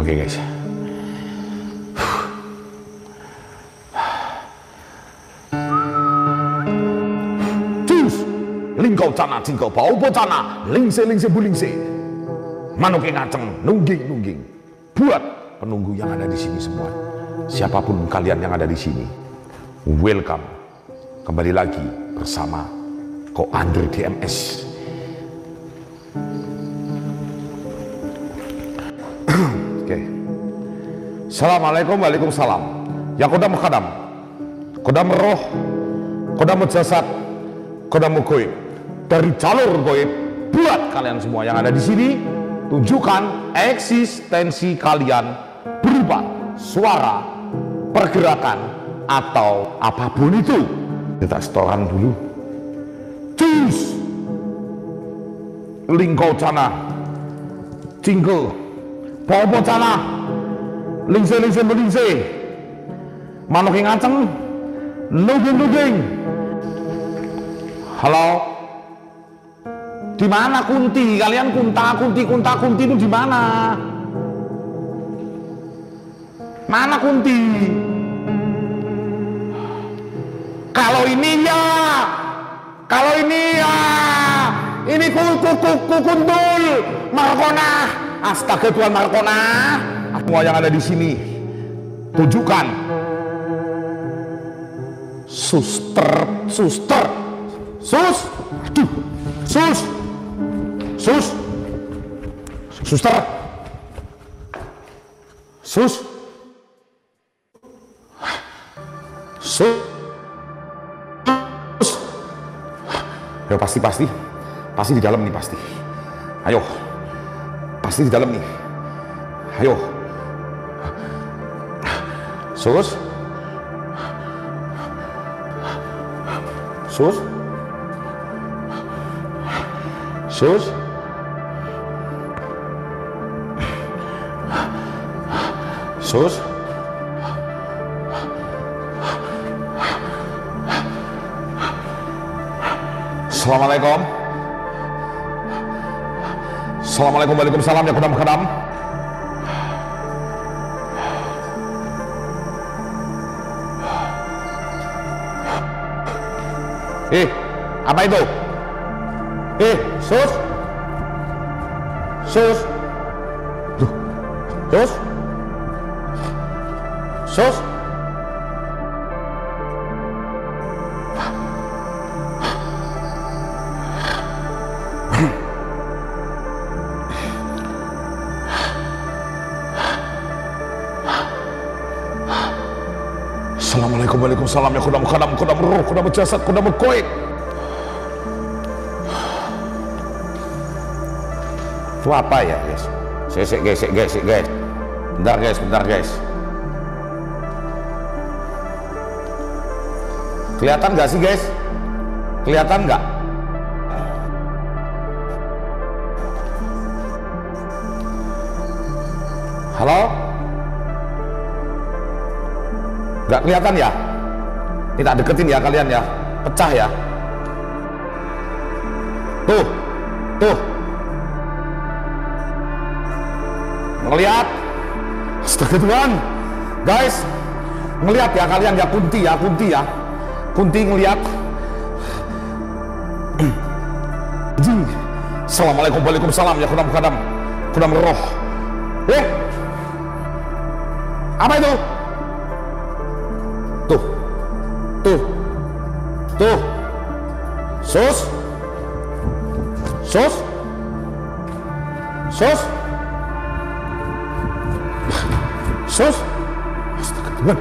Oke guys. Cus, lingkau cana cingkau bau bocana, lingse bulingse. Manuke ngaceng, nungging. Buat penunggu yang ada di sini semua, siapapun kalian yang ada di sini, welcome. Kembali lagi bersama Ko Andre DMS. Oke. Assalamualaikum, waalaikumsalam. Ya kodam khadam, kodam roh, kodam jasad, kodam goib. Dari jalur goib buat kalian semua yang ada di sini, tunjukkan eksistensi kalian berupa suara, pergerakan, atau apapun itu. Kita setoran dulu. Cus, lingkau cana, cingkel, bobo cana, lingse belingse, manuk yang ngaceng, nuging. Halo, di mana Kunti? Kalian kunti itu di mana? Mana Kunti? Kalau ini ya, ini kuntul, Markona. Astaga Tuhan Markona. Semua yang ada di sini, tunjukkan suster, ya pasti di dalam nih pasti. Ayo, pasti di dalam nih. Ayo, sus. Assalamualaikum, waalaikumsalam. Ya kodam khadam. Apa itu? Sus. Assalamualaikum, waalaikumsalam. Ya kodam khadam, kodam roh, kodam jasad, kodam goib. Itu apa ya guys? Guys. Bentar guys. Kelihatan nggak sih guys? Kelihatan nggak? Halo? Nggak kelihatan ya? Tidak deketin ya kalian ya? Pecah ya? Tuh. Ngelihat, astaga Tuhan, guys, ngelihat ya kalian ya, Kunti ngelihat. Assalamualaikum, waalaikumsalam. Ya kodam khadam, kodam roh. Apa itu? Tuh, sus. Astaga Tuhan.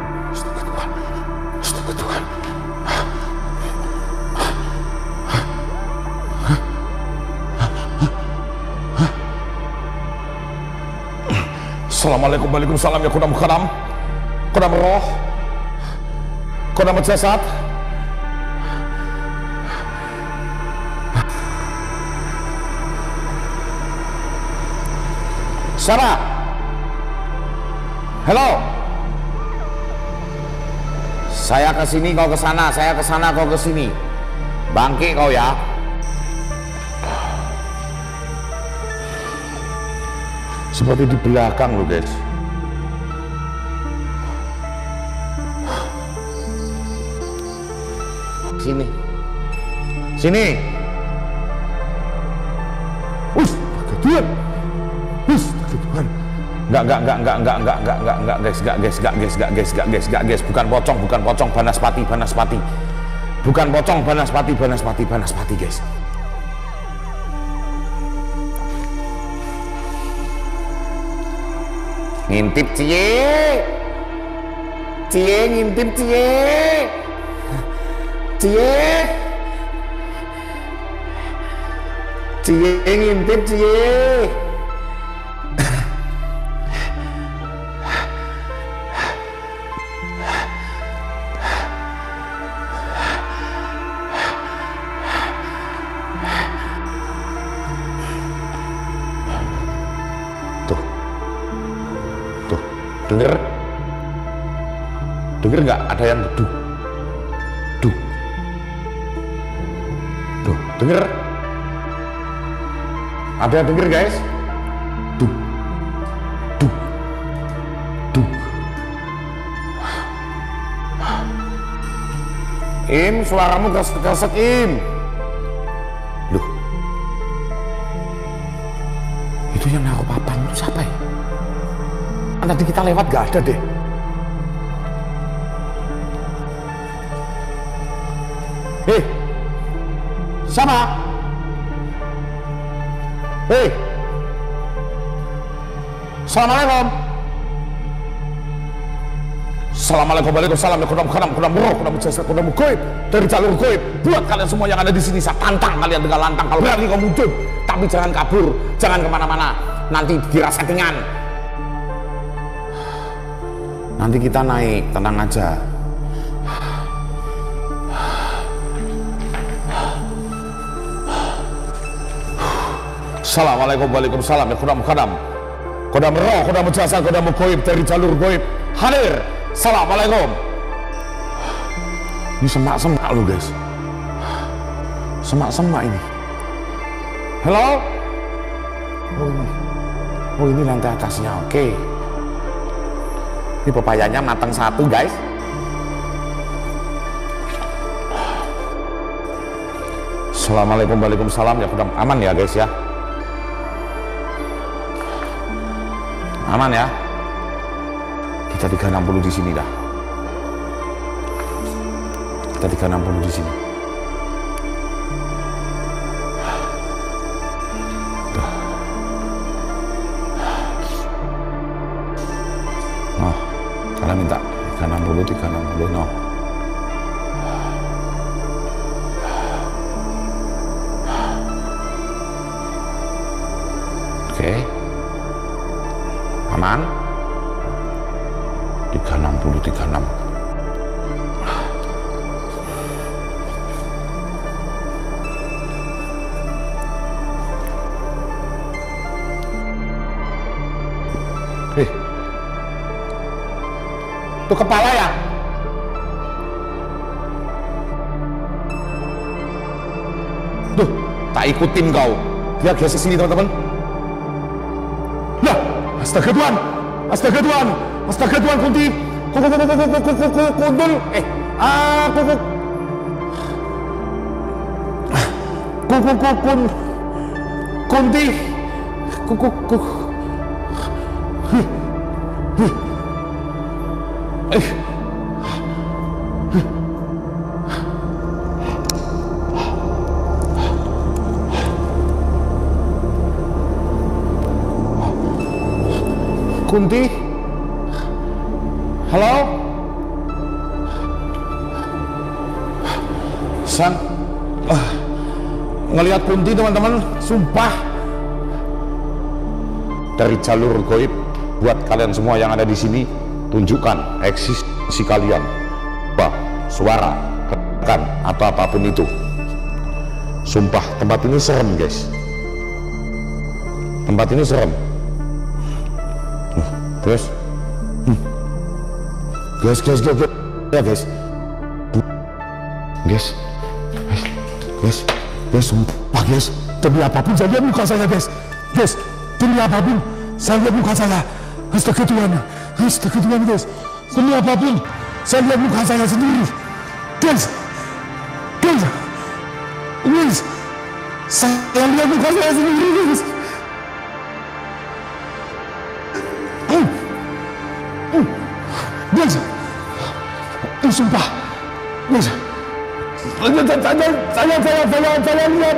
Assalamualaikum, waalaikumsalam. Ya kodam khadam, kodam roh, kodam jasad. Sarah, hello. Saya ke sini, kau ke sana. Saya ke sana, kau ke sini. Bangkit kau ya. Seperti di belakang loh guys. Sini. Sini. Kegeduan. Kegeduan. Enggak guys, bukan pocong, Banaspati. Bukan pocong, Banaspati guys. Ngintip cie, ngintip cie, ngintip cie. Denger nggak ada yang geduk, tuh denger, ada yang denger guys, duk. Im, suaramu kresek Im. Loh, itu yang naruh papan itu siapa ya? Tadi kita lewat gak ada deh. Siapa? Assalamualaikum. Assalamualaikum, waalaikumsalam. Kudam goib dari jalur goib. Buat kalian semua yang ada di sini, saya tantang kalian dengan lantang. Kalau berani kamu muncul, tapi jangan kabur, jangan kemana-mana. Nanti dikira settingan. Nanti kita naik, tenang aja. Assalamualaikum, waalaikumsalam. Ya kudam roh, kudam jasa, kudam goib dari jalur goib hadir. Assalamualaikum. Ini semak-semak loh guys, semak-semak ini. Halo. Oh ini lantai atasnya, oke. Ini pepayanya matang satu guys. Assalamualaikum, waalaikumsalam. Ya kudam, aman ya guys ya. Aman ya. Kita 360 di sini dah. Kita 360 di sini. Noh, kalian minta 360 noh. Oke. Aman. 360. Itu kepala ya? Tuh, tak ikutin kau. Dia geser sini teman-teman. Lah, astaga Tuhan, Kunti. Kuntul. Kunti. Kunti, halo, San, ngelihat Kunti teman-teman, sumpah. Dari jalur goib, buat kalian semua yang ada di sini, tunjukkan eksistensi kalian, suara, gerakan, atau apapun itu. Sumpah, tempat ini serem guys. Tempat ini serem. Guys, sumpah guys, demi apapun jangan buka saya guys, demi apapun Saya lihat muka saya. Astaga Tuhan. Astaga Tuhan guys. Demi apapun, saya lihat muka saya sendiri. Guys. Saya lihat muka saya sendiri guys. Guys. Sumpah. Guys. Saya lihat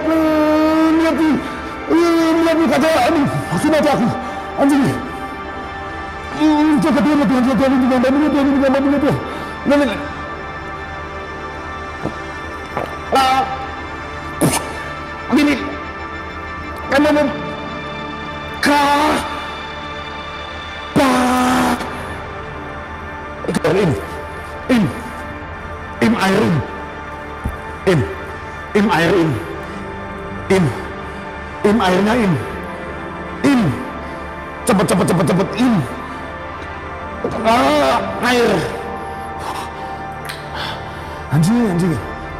muka saya. Aduh, aku mati aku. Anjing. Jaga Tuhan. Gini. Kamu airnya cepet air anjing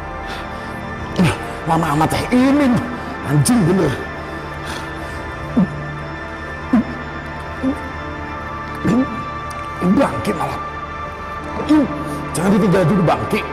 lama amat anjing bener bangkit malah jangan ditinggal dulu bangkit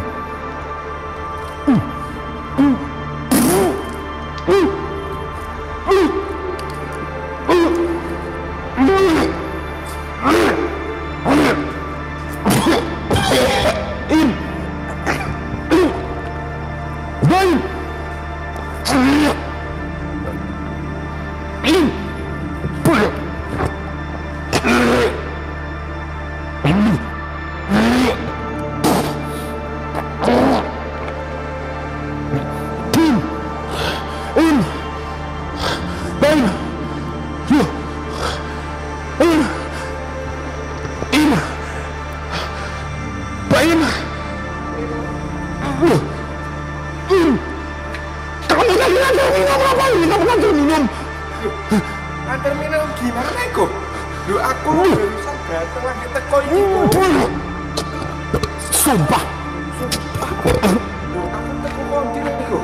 Antar minum gimana kok? Duh aku barusan datang lagi teko iki kok. Sumpah. Duh aku teko konti iki kok.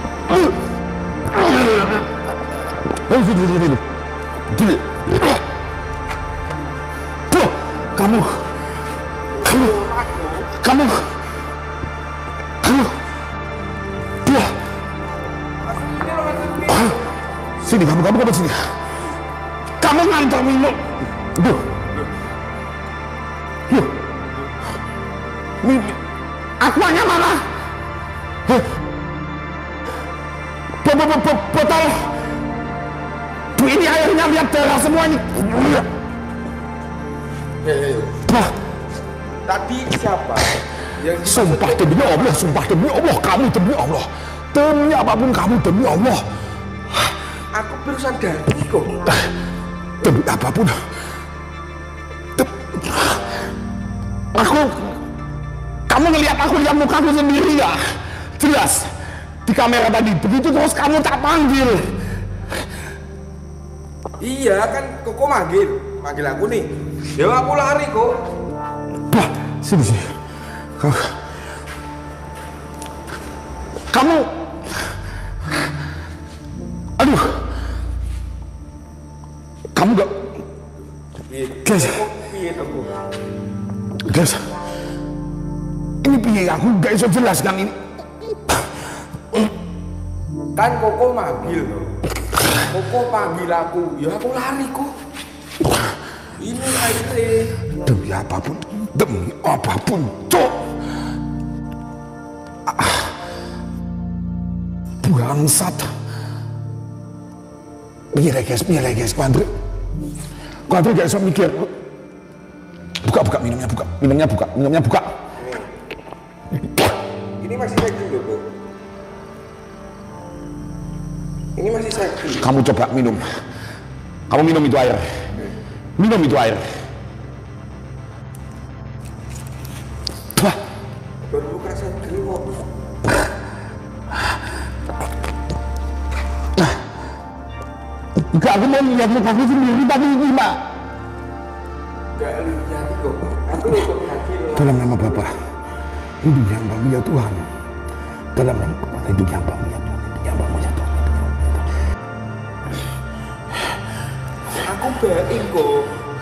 Sini kamu sini. Kamu ngantar minum. Akuanya mana? Botol. Ini airnya lihat darah semua ini. Tadi siapa? Yang sumpah demi Allah, kamu demi Allah. Demi apapun kamu demi Allah. Aku barusan dari kok. Demi apapun. Kamu ngelihat aku lihat mukaku sendiri ya? Jelas. Di kamera tadi. Begitu terus kamu tak panggil. Iya kan kok manggil aku nih. Ya aku lari kok. Bah, sini. Kamu aduh. Kamu gak guys, ini piye aku gak bisa jelaskan ini. Kan Koko manggil loh. Koko panggil aku, ya aku lari kok. Ini airnya. Demi apapun, cok. Bangsat. Biar guys, Kuandri gak bisa mikir. Buka, minumnya buka. Ini masih seksi loh, Bro. Ini masih seksi. Kamu coba minum. Kamu minum itu air. Wah. Baru buka seksi kok. Enggak, aku mau lihat mukaku sendiri tapi gimana? Enggak lihat kok. Aku ikut lagi loh. Dalam nama Bapa, hidup yang Bapa ya Tuhan. Dalam nama Bapa, hidup yang Bapa ya Tuhan. Aku baik kok.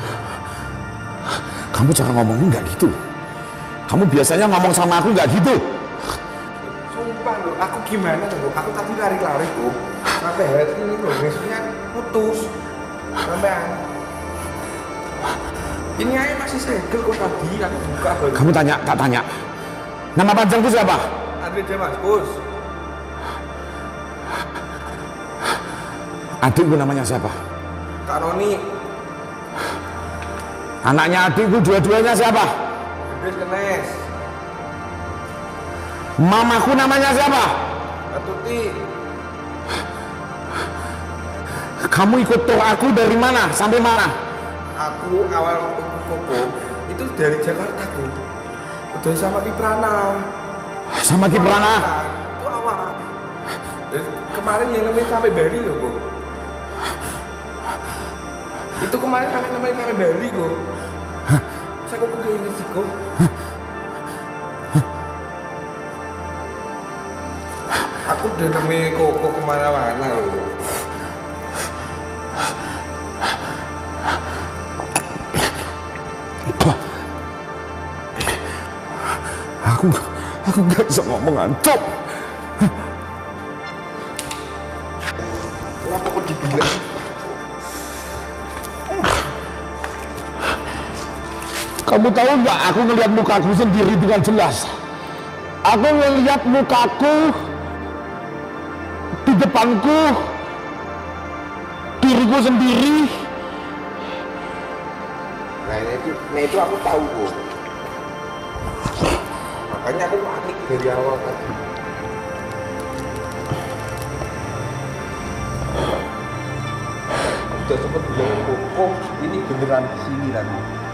Kamu cara ngomongnya nggak gitu. Kamu biasanya ngomong sama aku nggak gitu. Sumpah loh, aku gimana tuh? Aku tadi lari-lari kok. Sampai hari ini loh, besoknya putus. Sampean. Ini aja masih segel kok tadi, aku buka baru. Kamu tanya, tak tanya. Nama panjangku siapa? Andre Damaskus. Adikku namanya siapa? Kak Roni. Anaknya adikku dua-duanya siapa? Gede Kenes. Mamaku namanya siapa? Tuti. Kamu ikut tour aku dari mana sampai mana? Aku awal ikut Koko itu dari Jakarta kok. Udah sama Kiprana. Sama Kiprana? Itu awal. Dan kemarin yang namanya sampai Bali loh kok. Itu kemarin namanya sampai Bali kok. Saya kok udah inget sih kok. Aku udah namanya Koko kemana-mana loh. Aku nggak bisa ngomong antum. Kenapa kok dibilang? Kamu tahu nggak? Aku ngelihat mukaku sendiri dengan jelas. Aku ngelihat mukaku di depanku, diriku sendiri. Nah itu aku tahu kok. Makanya aku panik dari awal tadi. Udah sempet bilang Koko ini beneran di sini tadi.